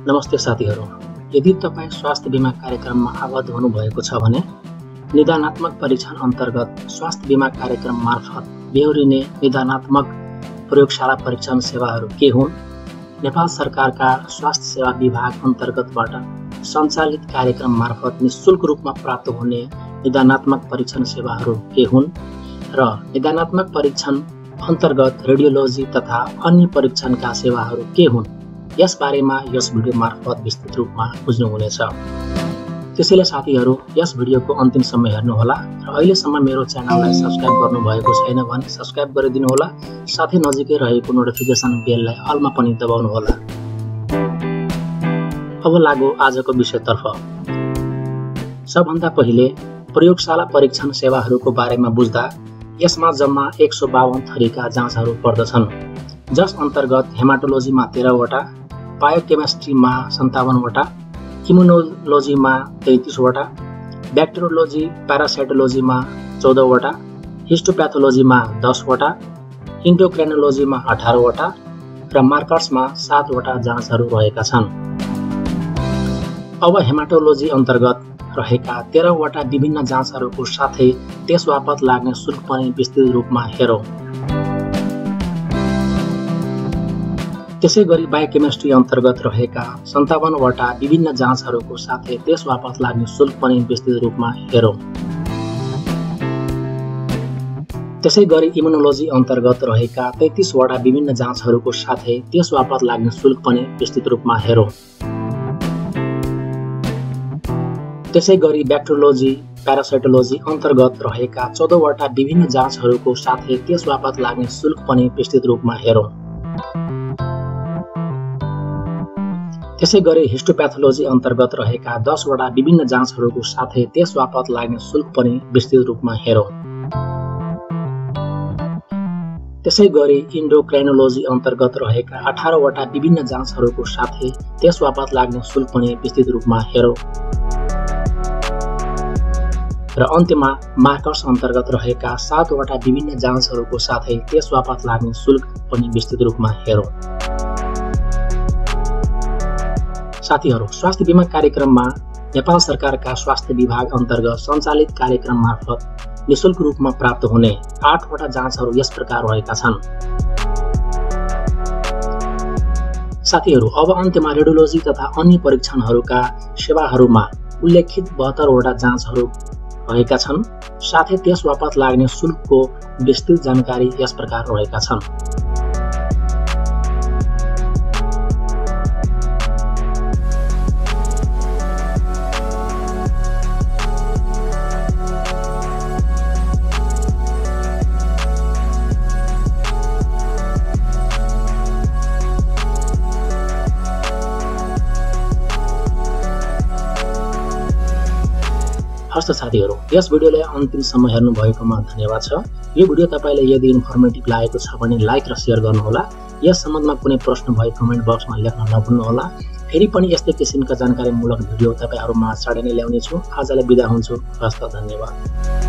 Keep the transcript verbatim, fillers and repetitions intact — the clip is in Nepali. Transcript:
नमस्ते साथीहरू, यदि तपाईँ स्वास्थ्य बीमा कार्यक्रममा आबद्ध हुनुभएको छ भने निदानात्मक परीक्षण अन्तर्गत स्वास्थ्य बीमा कार्यक्रम मार्फत बेहोरिने निदानात्मक प्रयोगशाला परीक्षण सेवाहरू के हुन्, नेपाल सरकारका स्वास्थ्य सेवा विभाग अन्तर्गतबाट सञ्चालित कार्यक्रम मार्फत निःशुल्क रूपमा प्राप्त हुने निदानात्मक परीक्षण सेवाहरू के हुन् र निदानात्मक परीक्षण अन्तर्गत रेडियोलोजी तथा अन्य परीक्षणका सेवाहरू के हुन्, यस बारेमा यस भिडियो मार्फत विस्तृत रूपमा बुझ्नुहुनेछ। त्यसैले साथीहरू, यस भिडियोको अन्तिमसम्म हेर्नुहोला र अहिलेसम्म मेरो च्यानललाई सब्स्क्राइब गर्नुभएको छैन भने सब्स्क्राइब गरिदिनुहोला, साथै नजिकै रहेको नोटिफिकेसन बेललाई अलमा पनि दबाउनुहोला। अब लागौ आजको विषयतर्फ। सबभन्दा पहिले प्रयोगशाला परीक्षण सेवाहरूको बारेमा बुझ्दा यसमा जम्मा एक सौ बावन थरीका जाँचहरू पर्दछन्, जस अन्तर्गत हेमाटोलोजीमा तेह्रवटा, बायोकेमिस्ट्रीमा सन्ताउन्नवटा, इम्युनोलोजीमा तैँतिसवटा, ब्याक्टेरियोलोजी प्यारासाइटोलोजीमा चौधवटा, हिस्टोप्याथोलोजीमा दसवटा, इन्डोक्राइनोलोजीमा अठारवटा र मार्कर्समा सातवटा जाँचहरू रहेका छन्। अब हेमाटोलोजी अन्तर्गत रहेका तेह्रवटा विभिन्न जाँचहरूको साथै त्यस बापत लाग्ने शुल्क पनि विस्तृत रूपमा हेरौँ। त्यसै गरी बायोकेमिस्ट्री अन्तर्गत रहेका सन्ताउन्नवटा विभिन्न जाँचहरूको साथै त्यस बापत लाग्ने शुल्क पनि विस्तृत रूपमा हेरौँ। त्यसै गरी इम्युनोलोजी अन्तर्गत रहेका तैँतिसवटा विभिन्न जाँचहरूको साथै त्यस बापत लाग्ने शुल्क पनि विस्तृत रूपमा हेरौँ। त्यसै गरी ब्याक्टेरियोलोजी प्यारासाइटोलोजी अन्तर्गत रहेका चौधवटा विभिन्न जाँचहरूको साथै त्यस बापत लाग्ने शुल्क पनि विस्तृत रूपमा हेरौँ। त्यसै गरी हिस्टोप्याथोलोजी अन्तर्गत रहेका दसवटा विभिन्न जाँचहरूको साथै त्यस बापत लाग्ने शुल्क पनि विस्तृत रूपमा हेरौँ। त्यसै गरी इन्डोक्राइनोलोजी अन्तर्गत रहेका अठारवटा विभिन्न जाँचहरूको साथै त्यस बापत लाग्ने शुल्क पनि विस्तृत रूपमा हेरौँ। र अन्त्यमा मार्कर्स अन्तर्गत रहेका सातवटा विभिन्न जाँचहरूको साथै त्यस बापत लाग्ने शुल्क पनि विस्तृत रूपमा हेरौँ। साथीहरू, स्वास्थ्य बीमा कार्यक्रममा नेपाल सरकारका स्वास्थ्य विभाग अन्तर्गत सञ्चालित कार्यक्रम मार्फत निःशुल्क रूपमा प्राप्त हुने आठवटा जाँचहरू यस प्रकार रहेका छन्। साथीहरू, अब अन्त्यमा रेडियोलोजी तथा अन्य परीक्षणहरूका सेवाहरूमा उल्लेखित बहत्तरवटा जाँचहरू रहेका छन्, साथै त्यस बापत लाग्ने शुल्कको विस्तृत जानकारी यस प्रकार रहेका छन्। हस्त साथीहरू, यस भिडियोलाई अन्तिमसम्म हेर्नु भएकोमा धन्यवाद छ। यो भिडियो तपाईँलाई यदि इन्फर्मेटिभ लागेको छ भने लाइक र शेयर गर्नुहोला। यस सम्बन्धमा कुनै प्रश्न भए कमेन्ट बक्समा लेख्न नभुल्नुहोला। फेरि पनि यस्तै किसिमका जानकारीमूलक भिडियो तपाईँहरूमा चाँडै नै ल्याउनेछु। आजलाई बिदा हुन्छु। हस्त, धन्यवाद।